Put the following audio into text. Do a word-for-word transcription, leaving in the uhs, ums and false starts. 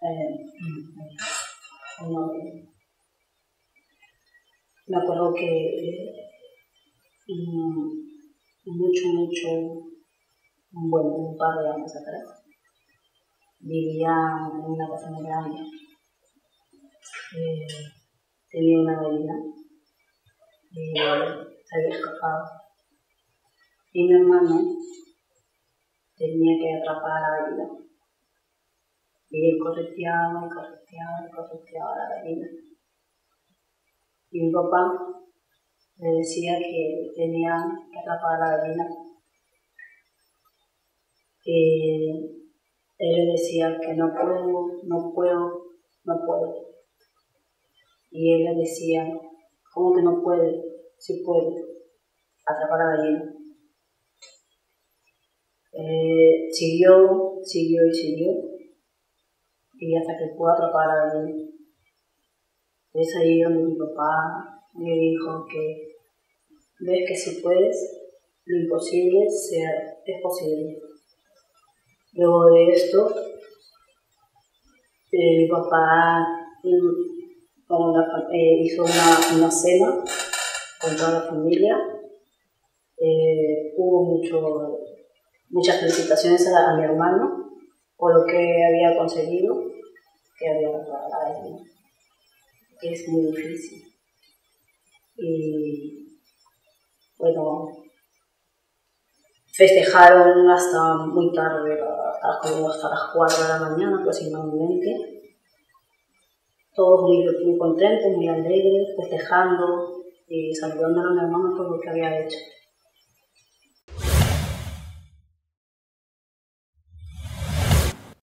Eh, no, me acuerdo que mm, mucho, mucho, bueno, un par de años atrás, vivía en una casa muy grande. Eh, tenía una gallina y se había escapado. Y mi hermano tenía que atrapar a la gallina. Y él correteaba, correteaba, correteaba a la gallina. Y mi papá le decía que tenía que atrapar a la gallina. Y él le decía que no puedo, no puedo, no puedo. Y él le decía, ¿cómo que no puede? Sí puede, atrapar a la gallina. Eh, siguió, siguió y siguió, y hasta que pudo atrapar a la gallina. Es ahí donde mi papá me dijo que ves que si puedes, lo imposible sea, es posible. Luego de esto, eh, mi papá con la, eh, hizo una, una cena con toda la familia. Eh, hubo mucho, muchas felicitaciones a, a mi hermano por lo que había conseguido, que había logrado la gallina. Es muy difícil. Y bueno, festejaron hasta muy tarde, hasta, hasta las cuatro de la mañana aproximadamente. Todos muy, muy contentos, muy alegres, festejando y saludando a mi hermano por lo que había hecho.